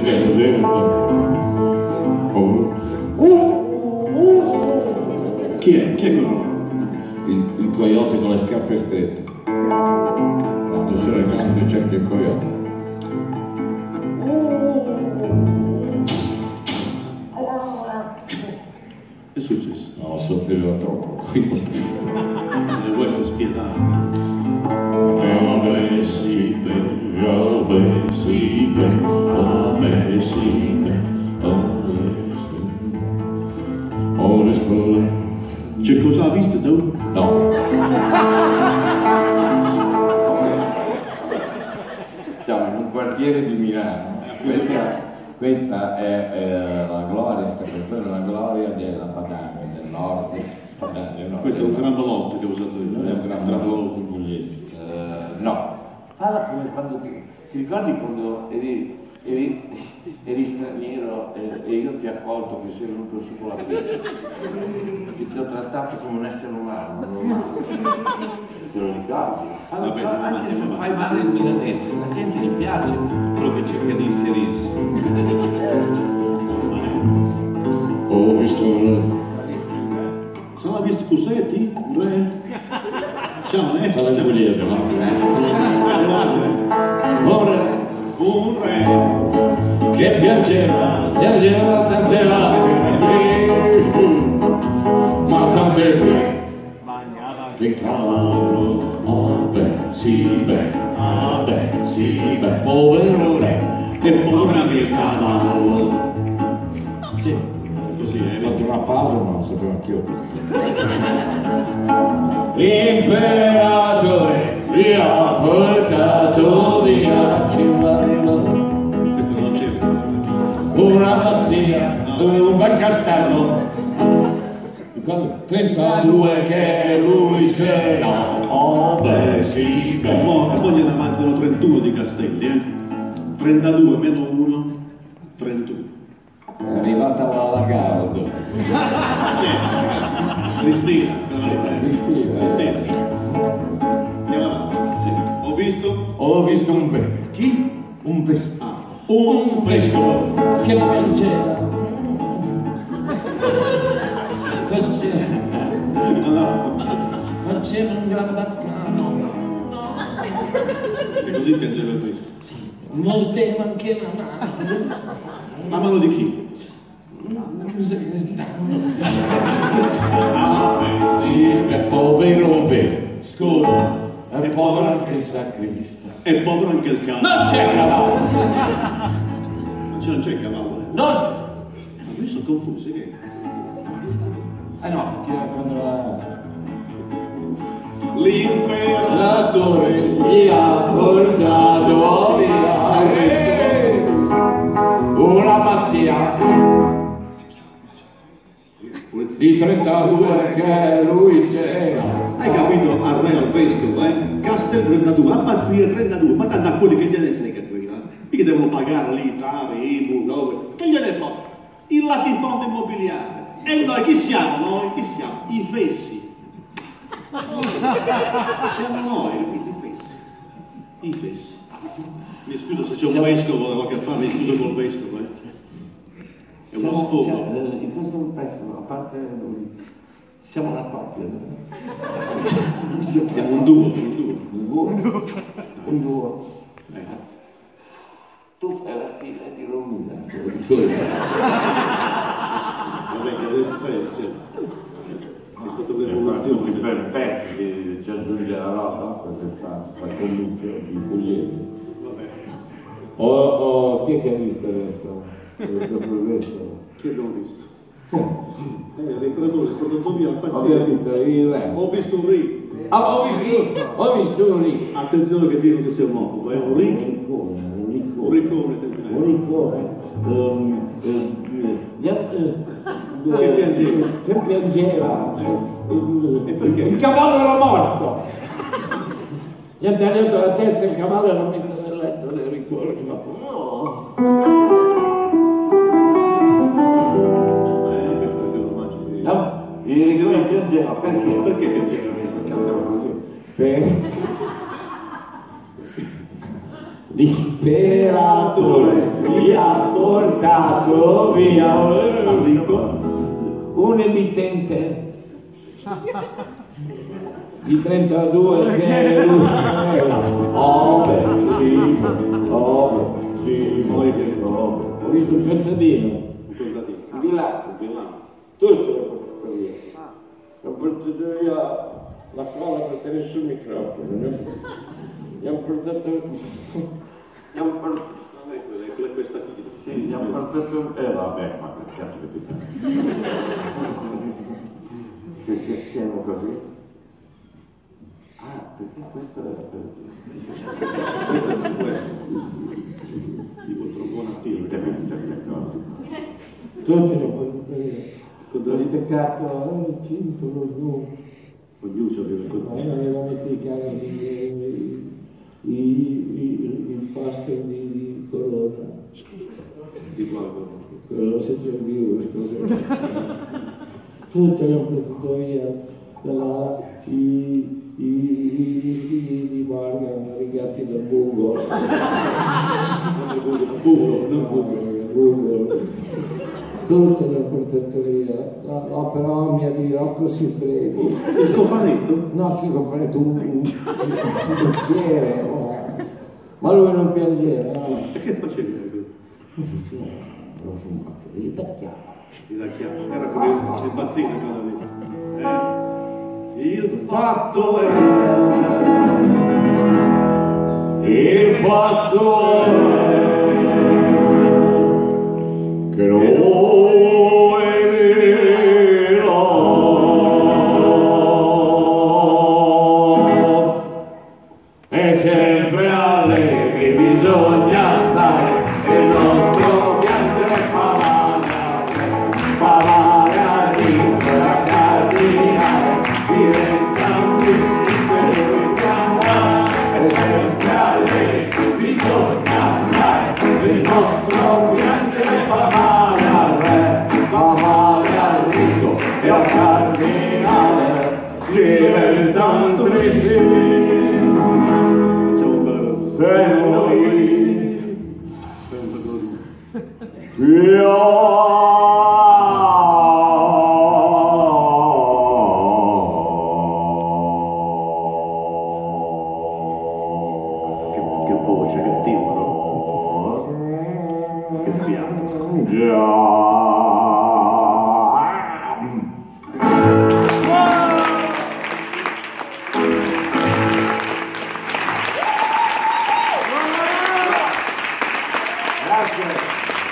Chi è? Chi è quello? Il coyote con le scarpe strette. Adesso le cante c'è anche il coyote. Che è successo? No, soffriva troppo qui. Questo è spietato. C'è cosa ha visto tu? No. Siamo in un quartiere di Milano. Questa è la gloria, questa canzone è la gloria della Padania del nord. Questo è un gran balotto che ho usato io. Non è un gran balotto pugliese. No. Parla come quando ti ricordi quando eri straniero e io ti ho accolto che sei venuto su con la pietra, che ti ho trattato come un essere umano, te lo ricordi? Allora, anche se fai male il milanese, la gente gli piace quello che cerca di inserirsi. Ho visto Sono visto Cusetti? Ciao, Fa la pugliese, no? Un re che piangeva tante lacrime, ma tante che cavallo, sì beh, povero re, e povera che cavallo. sì, Così ho fatto una pausa ma non sapevo anch'io questo. L'imperatore li ha portato via, una pazzia, un bel castello, 32 che lui c'era, sì, e poi gliene avanzano 31 di castelli, 32 meno 1, 31. È arrivata la Lagarde. Cristina. Cristina. Sì. Ho visto un pesce. Chi? Un pesce. Un pesce che piangeva. Faceva un gran baccano. E così piangeva il pesce. Sì. Mordeva anche la mano. Ma mano di chi? Sì, è povero vescovo, è povero anche il sacrista. È povero anche il cavallo. Non c'è cavallo! Non c'è il cavallo. Non c'è! Ma io sono confuso, che? No, quando l'imperatore gli ha portato via una pazzia di 32 che lui c'era. Hai capito? Al re al vescovo, Castel 32, abbazia 32, ma tanto a quelli che gliene frega quella. Mica devono pagare lì, tave, IMU, dove? Che gliene fa? Il latifondo immobiliare. E noi chi siamo? Noi chi siamo? I fessi. Siamo noi, i fessi. I fessi. Mi scuso se c'è un vescovo da qualche parte, mi scuso col vescovo, È uno sfogo. In questo pezzo, a parte siamo una coppia. Siamo un duo. Un duo. Tu fai la figlia di Romina. Vabbè, che adesso sai, c'è stato l'evoluzione. Per pezzi che ci aggiunge la roba per questa convinzione di pugliese. Vabbè. Chi è che ha visto questo? Chi abbiamo visto? L'imperatore è portato via la pazzia. Abbiamo visto il re. Ho visto un re. Ho visto un re. Attenzione che dicono che sei omofobo, un re. Un riccone, attenzione. Un riccone. Che piangeva. E perché? Il cavallo era morto. Gli ha tagliato la testa e il cavallo l'ha messo nel letto del riccone. No, il riccone piangeva. Perché? Perché piangeva? Cantava così. L'imperatore gli ha fatto via un emittente di 32 che è lui. Oh beh, sì, ho visto il contadino di là, tutto l'ho portato via. Ho portato via la colla per tenere sul microfono, no? Gli hanno portato questa figlia. sì, gli hanno portato vabbè, ma che cazzo che ti fa? Che siamo così? Ah, perché questo è dico troppo un attimo certe cose. Tutti le posizioni. Così peccato, il cinto, ognuno aveva aveva messo i cani il pastor di Corona. di qualcosa. Quello senza il virus, tutte le ho portato via, i whisky di Morgan rigati dal Google. Tutte le ho portato via, l'opera omnia di Rocco Siffredi. Il cofanetto? No, che cofanetto, un finanziere, ma lui non piangeva, no. E che facevi? L'ho fumato, gli tacchiava. Era curioso, impazzito con la vita. Il fatto è che noi è sempre allegri, bisogna stare, il nostro piangere fa male a ritmo, a cardinale, diventa un triste per cantare, è sempre allegri, bisogna stare, il nostro piangere fa male al re, fa male al ricco e al cardinale, diventa un triste. Se noi che voce, che timbro, che fiato. Grazie.